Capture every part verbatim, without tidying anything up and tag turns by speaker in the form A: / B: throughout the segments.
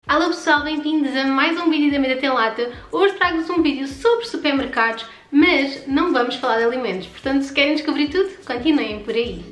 A: Alô pessoal, bem-vindos a mais um vídeo da Meda Tem Lata. Hoje trago-vos um vídeo sobre supermercados, mas não vamos falar de alimentos, portanto se querem descobrir tudo, continuem por aí.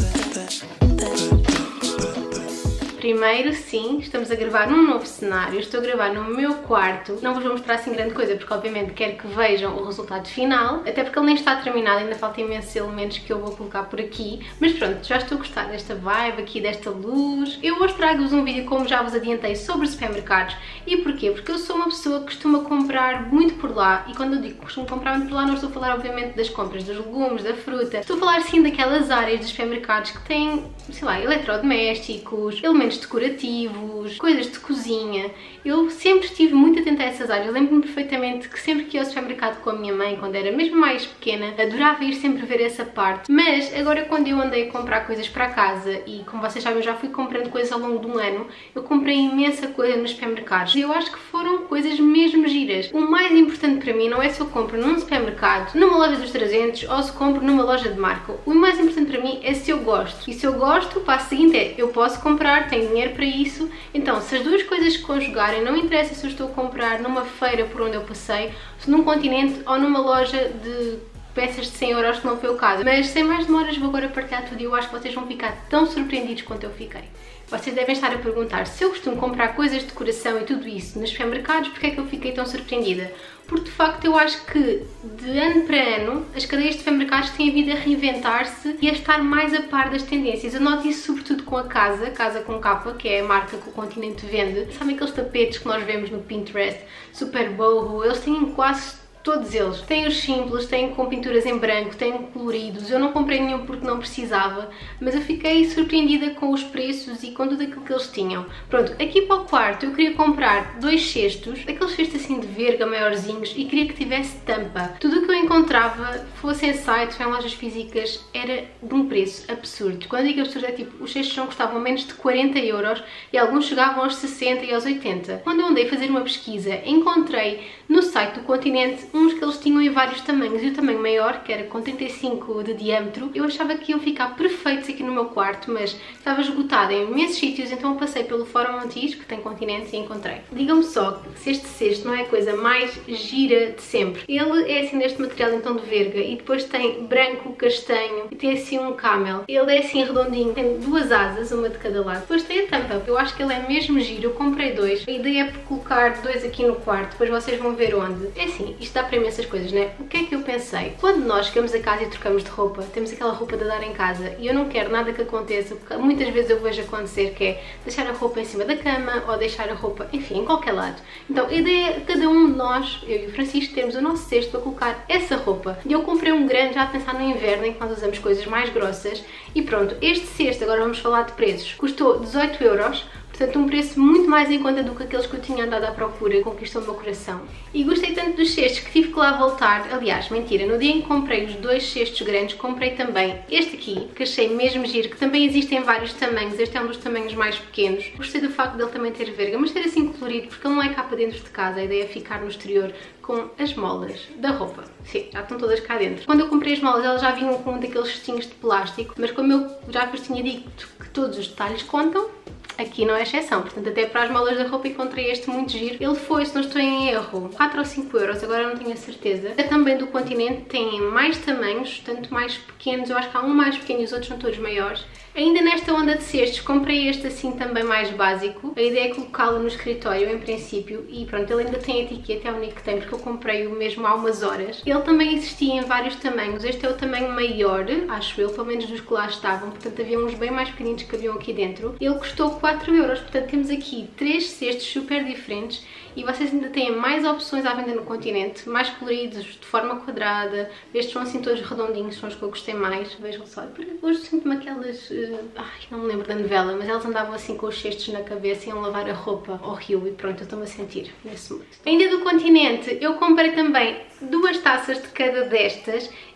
A: Primeiro, sim, estamos a gravar num novo cenário, estou a gravar no meu quarto. Não vos vou mostrar assim grande coisa, porque obviamente quero que vejam o resultado final, até porque ele nem está terminado, ainda falta imensos elementos que eu vou colocar por aqui. Mas pronto, já estou a gostar desta vibe aqui, desta luz. Eu hoje trago-vos um vídeo, como já vos adiantei, sobre supermercados. E porquê? Porque eu sou uma pessoa que costuma comprar muito por lá, e quando eu digo que costumo comprar muito por lá, não estou a falar obviamente das compras dos legumes, da fruta. Estou a falar sim daquelas áreas dos supermercados que têm, sei lá, eletrodomésticos, elementos decorativos, coisas de cozinha. Eu sempre estive muito atenta a essas áreas. Eu lembro-me perfeitamente que sempre que ia ao supermercado com a minha mãe, quando era mesmo mais pequena, adorava ir sempre ver essa parte. Mas agora quando eu andei a comprar coisas para casa, e como vocês sabem eu já fui comprando coisas ao longo de um ano, eu comprei imensa coisa nos supermercados. E eu acho que foram coisas mesmo giras. O mais importante para mim não é se eu compro num supermercado, numa loja dos trezentos, ou se compro numa loja de marca. O mais importante para mim é se eu gosto. E se eu gosto, o passo seguinte é, eu posso comprar, tenho dinheiro para isso. Então, se as duas coisas se conjugarem, não interessa se eu estou a comprar numa feira por onde eu passei, se num continente ou numa loja de peças de cem euros, que não foi o caso. Mas sem mais demoras vou agora partilhar tudo e eu acho que vocês vão ficar tão surpreendidos quanto eu fiquei. Vocês devem estar a perguntar, se eu costumo comprar coisas de decoração e tudo isso nos supermercados, porque é que eu fiquei tão surpreendida? Porque de facto eu acho que de ano para ano as cadeias de supermercados têm vindo a reinventar-se e a estar mais a par das tendências. Eu noto isso sobretudo com a Casa, Casa com Capa, que é a marca que o Continente vende. Sabem aqueles tapetes que nós vemos no Pinterest, super boho, eles têm quase todos eles. Têm os simples, têm com pinturas em branco, têm coloridos. Eu não comprei nenhum porque não precisava, mas eu fiquei surpreendida com os preços e com tudo aquilo que eles tinham. Pronto, aqui para o quarto eu queria comprar dois cestos, aqueles cestos assim de verga maiorzinhos, e queria que tivesse tampa. Tudo o que eu encontrava, fosse em sites ou em lojas físicas, era de um preço absurdo. Quando eu digo absurdo é tipo, os cestos não custavam menos de quarenta euros e alguns chegavam aos sessenta e aos oitenta. Quando eu andei a fazer uma pesquisa, encontrei no site do Continente uns que eles tinham em vários tamanhos, e o tamanho maior, que era com trinta e cinco de diâmetro, eu achava que iam ficar perfeitos aqui no meu quarto, mas estava esgotado em imensos sítios, então eu passei pelo Fórum Montijo, que tem Continente, e encontrei. Digam-me só se este cesto não é a coisa mais gira de sempre. Ele é assim deste material então de verga, e depois tem branco, castanho, e tem assim um camel. Ele é assim redondinho, tem duas asas, uma de cada lado. Depois tem a tampa, eu acho que ele é mesmo giro, eu comprei dois. A ideia é por colocar dois aqui no quarto, depois vocês vão ver onde. É assim, isto dá para imensas coisas, né? O que é que eu pensei? Quando nós chegamos a casa e trocamos de roupa, temos aquela roupa de dar em casa, e eu não quero nada que aconteça, porque muitas vezes eu vejo acontecer que é deixar a roupa em cima da cama, ou deixar a roupa, enfim, em qualquer lado. Então a ideia é cada um de nós, eu e o Francisco, termos o nosso cesto para colocar essa roupa. E eu comprei um grande já a pensar no inverno, em que nós usamos coisas mais grossas, e pronto, este cesto, agora vamos falar de preços, custou dezoito euros. Portanto, um preço muito mais em conta do que aqueles que eu tinha andado à procura, conquistou o meu coração. E gostei tanto dos cestos que tive que lá voltar. Aliás, mentira, no dia em que comprei os dois cestos grandes, comprei também este aqui, que achei mesmo giro, que também existem em vários tamanhos. Este é um dos tamanhos mais pequenos. Gostei do facto dele também ter verga, mas ter assim colorido, porque ele não é cá para dentro de casa. A ideia é ficar no exterior com as molas da roupa. Sim, já estão todas cá dentro. Quando eu comprei as molas, elas já vinham com um daqueles cestinhos de plástico, mas como eu já vos tinha dito que todos os detalhes contam, aqui não é exceção, portanto até para as molas da roupa encontrei este muito giro. Ele foi, se não estou em erro, quatro ou cinco euros, agora não tenho a certeza. Também do Continente tem mais tamanhos, tanto mais pequenos, eu acho que há um mais pequeno e os outros são todos maiores. Ainda nesta onda de cestos, comprei este assim também mais básico. A ideia é colocá-lo no escritório em princípio e pronto, ele ainda tem etiqueta, é o único que tem porque eu comprei-o mesmo há umas horas. Ele também existia em vários tamanhos, este é o tamanho maior, acho eu, pelo menos dos que lá estavam, portanto havia uns bem mais pequeninos que haviam aqui dentro. Ele custou quatro euros, portanto temos aqui três cestos super diferentes e vocês ainda têm mais opções à venda no Continente, mais coloridos, de forma quadrada. Estes são assim todos redondinhos, são os que eu gostei mais, vejam só. Porque hoje sinto-me aquelas, uh, ai, não me lembro da novela, mas elas andavam assim com os cestos na cabeça e iam lavar a roupa ao rio e pronto, eu estou-me a sentir nesse mood. Ainda do Continente, eu comprei também duas taças de cada destas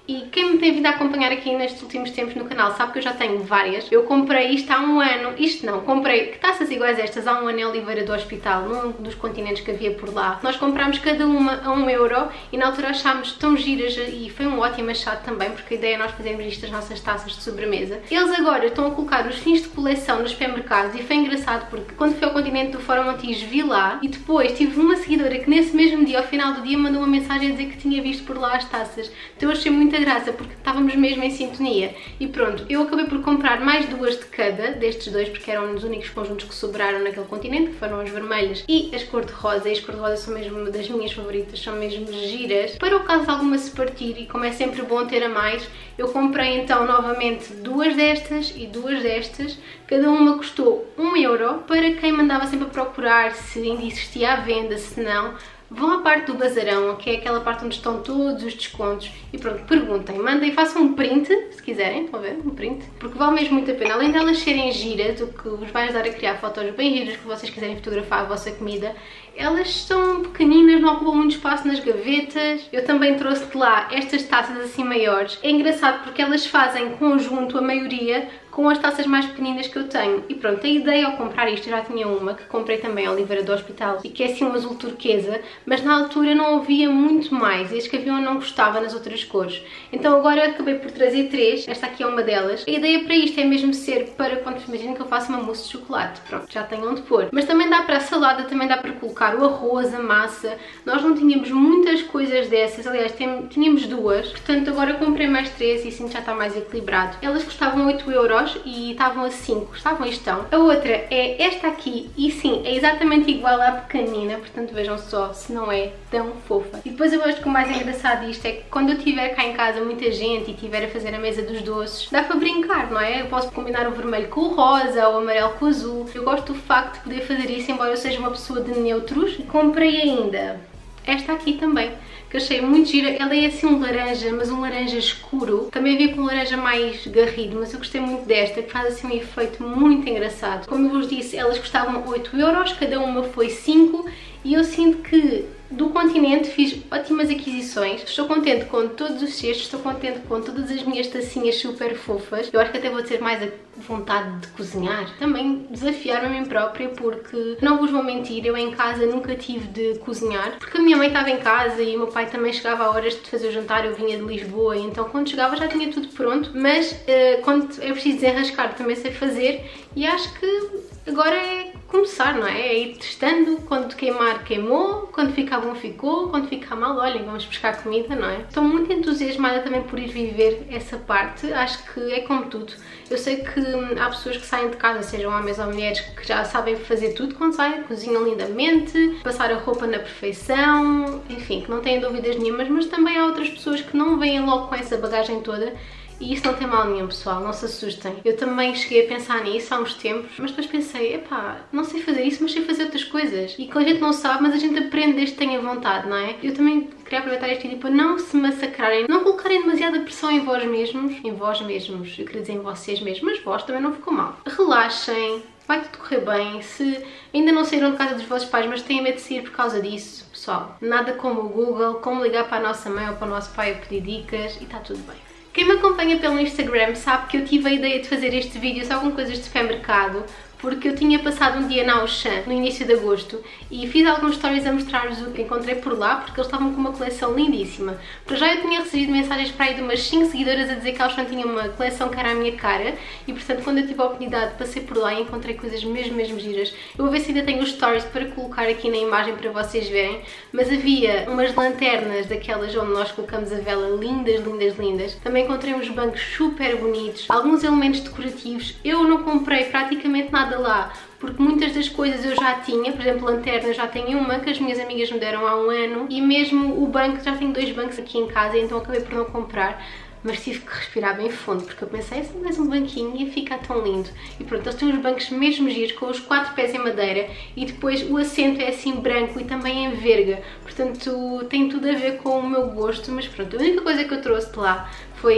A: E quem me tem vindo a acompanhar aqui nestes últimos tempos no canal sabe que eu já tenho várias. Eu comprei isto há um ano, isto não, comprei taças iguais a estas há um ano em Oliveira do Hospital, num dos continentes que havia por lá. Nós comprámos cada uma a um euro e na altura achámos tão giras e foi um ótimo achado também, porque a ideia é nós fazermos isto das nossas taças de sobremesa. Eles agora estão a colocar os fins de coleção nos supermercados e foi engraçado porque quando fui ao continente do Fórum Montijo vi lá e depois tive uma seguidora que nesse mesmo dia, ao final do dia, mandou uma mensagem a dizer que tinha visto por lá as taças. Então eu achei muita graça porque estávamos mesmo em sintonia. E pronto, eu acabei por comprar mais duas de cada destes dois porque eram os únicos conjuntos que sobraram naquele continente, que foram as vermelhas e as cor-de-rosa. E as cor-de-rosa são mesmo uma das minhas favoritas, são mesmo giras. Para o caso de alguma se partir, e como é sempre bom ter a mais, eu comprei então novamente duas destas e duas destas. Cada uma custou um euro. Para quem mandava sempre a procurar se ainda existia à venda, se não, vão à parte do bazarão, que é aquela parte onde estão todos os descontos e pronto, perguntem, mandem, façam um print, se quiserem, estão a ver? Um print, porque vale mesmo muito a pena. Além delas serem giras, o que vos vai ajudar a criar fotos bem giras que vocês quiserem fotografar a vossa comida, elas são pequeninas, não ocupam muito espaço nas gavetas. Eu também trouxe de lá estas taças assim maiores. É engraçado porque elas fazem conjunto, a maioria, com as taças mais pequeninas que eu tenho. E pronto, a ideia ao comprar isto, eu já tinha uma que comprei também ao Oliveira do Hospital e que é assim um azul turquesa, mas na altura não havia muito mais e as que haviam eu não gostava nas outras cores. Então agora acabei por trazer três, esta aqui é uma delas. A ideia para isto é mesmo ser para quando imaginem que eu faço uma mousse de chocolate. Pronto, já tenho onde pôr. Mas também dá para a salada, também dá para colocar o arroz, a massa. Nós não tínhamos muitas coisas dessas, aliás tínhamos duas, portanto agora eu comprei mais três e assim já está mais equilibrado. Elas custavam oito euros e estavam a cinco, estavam e estão. A outra é esta aqui e sim, é exatamente igual à pequenina, portanto vejam só se não é tão fofa. E depois eu acho que o mais engraçado disto é que quando eu tiver cá em casa muita gente e tiver a fazer a mesa dos doces, dá para brincar, não é? Eu posso combinar o vermelho com o rosa, ou o amarelo com o azul. Eu gosto do facto de poder fazer isso, embora eu seja uma pessoa de neutros. Comprei ainda esta aqui também, que achei muito gira. Ela é assim um laranja, mas um laranja escuro. Também havia com um laranja mais garrido, mas eu gostei muito desta, que faz assim um efeito muito engraçado. Como eu vos disse, elas custavam oito euros, cada uma foi cinco, e eu sinto que do continente fiz ótimas aquisições. Estou contente com todos os cestos, estou contente com todas as minhas tacinhas super fofas. Eu acho que até vou ter mais a vontade de cozinhar. Também desafiar-me a mim própria, porque não vos vou mentir, eu em casa nunca tive de cozinhar, porque a minha mãe estava em casa e o meu pai também chegava a horas de fazer o jantar. Eu vinha de Lisboa, e então quando chegava já tinha tudo pronto, mas uh, quando é preciso desenrascar também sei fazer, e acho que agora é começar, não é? É ir testando, quando queimar, queimou, quando ficar bom, ficou, quando ficar mal, olhem, vamos buscar comida, não é? Estou muito entusiasmada também por ir viver essa parte. Acho que é como tudo. Eu sei que há pessoas que saem de casa, sejam homens ou mulheres, que já sabem fazer tudo quando saem, cozinham lindamente, passar a roupa na perfeição, enfim, que não têm dúvidas nenhumas, mas também há outras pessoas que não vêm logo com essa bagagem toda. E isso não tem mal nenhum, pessoal, não se assustem. Eu também cheguei a pensar nisso há uns tempos, mas depois pensei, epá, não sei fazer isso, mas sei fazer outras coisas. E que a gente não sabe, mas a gente aprende desde que tenha vontade, não é? Eu também queria aproveitar este vídeo para não se massacrarem, não colocarem demasiada pressão em vós mesmos, em vós mesmos, eu queria dizer em vocês mesmos, mas vós também não ficou mal. Relaxem, vai tudo correr bem. Se ainda não saíram de casa dos vossos pais, mas têm medo de sair por causa disso, pessoal, nada como o Google, como ligar para a nossa mãe ou para o nosso pai a pedir dicas e está tudo bem. Quem me acompanha pelo Instagram sabe que eu tive a ideia de fazer este vídeo só com coisas de supermercado, porque eu tinha passado um dia na Auchan no início de agosto e fiz alguns stories a mostrar-vos o que encontrei por lá, porque eles estavam com uma coleção lindíssima. Para já eu tinha recebido mensagens para aí de umas cinco seguidoras a dizer que a Auchan tinha uma coleção que era a minha cara, e portanto quando eu tive a oportunidade passei por lá e encontrei coisas mesmo, mesmo giras. Eu vou ver se ainda tenho os stories para colocar aqui na imagem para vocês verem, mas havia umas lanternas daquelas onde nós colocamos a vela, lindas, lindas, lindas. Também encontrei uns bancos super bonitos, alguns elementos decorativos. Eu não comprei praticamente nada lá, porque muitas das coisas eu já tinha. Por exemplo, lanterna já tenho uma que as minhas amigas me deram há um ano, e mesmo o banco, já tenho dois bancos aqui em casa, então acabei por não comprar. Mas tive que respirar bem fundo, porque eu pensei, se mais um banquinho ia ficar tão lindo. E pronto, eles têm uns bancos mesmo giros, com os quatro pés em madeira, e depois o assento é assim branco e também em verga. Portanto, tem tudo a ver com o meu gosto, mas pronto, a única coisa que eu trouxe de lá foi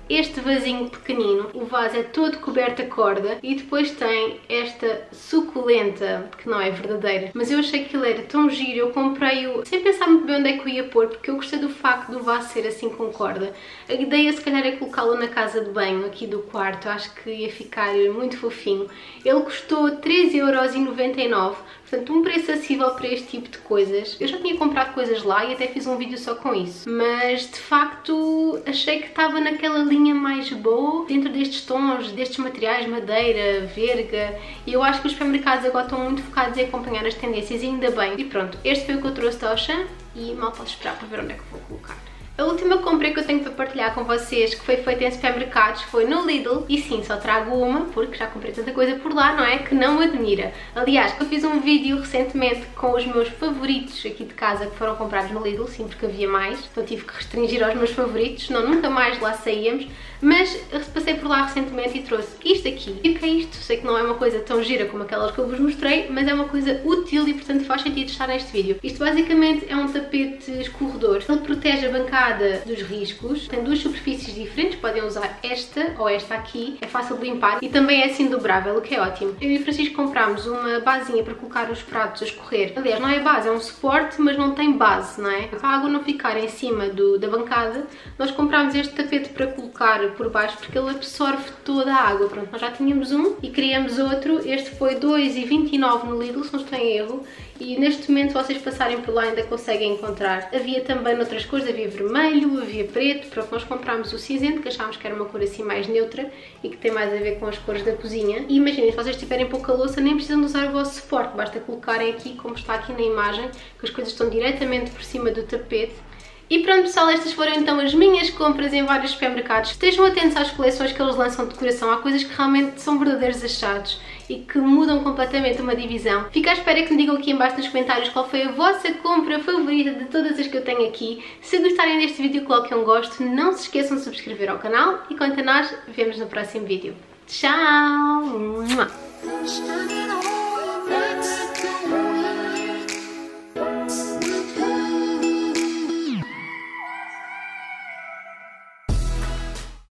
A: este vasinho pequenino. O vaso é todo coberto a corda e depois tem esta suculenta, que não é verdadeira, mas eu achei que ele era tão giro, eu comprei-o sem pensar muito bem onde é que o ia pôr, porque eu gostei do facto do vaso ser assim com corda. A ideia se calhar é colocá-lo na casa de banho aqui do quarto, acho que ia ficar muito fofinho. Ele custou treze euros e noventa e nove, portanto um preço acessível para este tipo de coisas. Eu já tinha comprado coisas lá e até fiz um vídeo só com isso, mas de facto achei que estava naquela linha mais boa, dentro destes tons, destes materiais, madeira, verga, e eu acho que os supermercados agora estão muito focados em acompanhar as tendências e ainda bem. E pronto, este foi o que eu trouxe da Auchan e mal posso esperar para ver onde é que vou colocar. A última compra que eu tenho para partilhar com vocês, que foi feita em supermercados, foi no Lidl. E sim, só trago uma, porque já comprei tanta coisa por lá, não é? Que não me admira. Aliás, eu fiz um vídeo recentemente com os meus favoritos aqui de casa que foram comprados no Lidl, sim, porque havia mais. Então tive que restringir aos meus favoritos, senão nunca mais lá saíamos. Mas passei por lá recentemente e trouxe isto aqui. E o que é isto? Sei que não é uma coisa tão gira como aquelas que eu vos mostrei, mas é uma coisa útil e portanto faz sentido estar neste vídeo. Isto basicamente é um tapete escorredor. Ele protege a bancada dos riscos, tem duas superfícies diferentes, podem usar esta ou esta aqui, é fácil de limpar e também é assim dobrável, o que é ótimo. Eu e o Francisco comprámos uma basinha para colocar os pratos a escorrer. Aliás, não é base, é um suporte, mas não tem base, não é? Para a água não ficar em cima do, da bancada, nós comprámos este tapete para colocar por baixo porque ele absorve toda a água. Pronto, nós já tínhamos um e queríamos outro. Este foi dois e vinte e nove no Lidl, se não estou em erro. E neste momento, se vocês passarem por lá, ainda conseguem encontrar. Havia também noutras cores, havia vermelho, havia preto. Pronto, nós comprámos o cinzento, que achámos que era uma cor assim mais neutra e que tem mais a ver com as cores da cozinha. E imaginem, se vocês tiverem pouca louça, nem precisam de usar o vosso suporte, basta colocarem aqui, como está aqui na imagem, que as coisas estão diretamente por cima do tapete. E pronto pessoal, estas foram então as minhas compras em vários supermercados. Estejam atentos às coleções que eles lançam de decoração, há coisas que realmente são verdadeiros achados e que mudam completamente uma divisão. Fico à espera que me digam aqui em baixo nos comentários qual foi a vossa compra favorita de todas as que eu tenho aqui. Se gostarem deste vídeo, coloquem um gosto, não se esqueçam de subscrever ao canal e quanto a nós, vemos no próximo vídeo. Tchau!